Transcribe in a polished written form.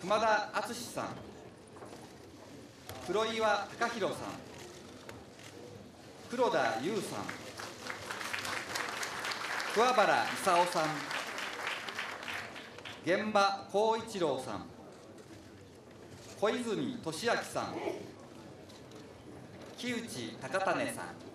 熊田敦さん、黒岩貴弘さん、黒田優さん、桑原勲さん、現場幸一郎さん、小泉俊明さん、木内高種さん、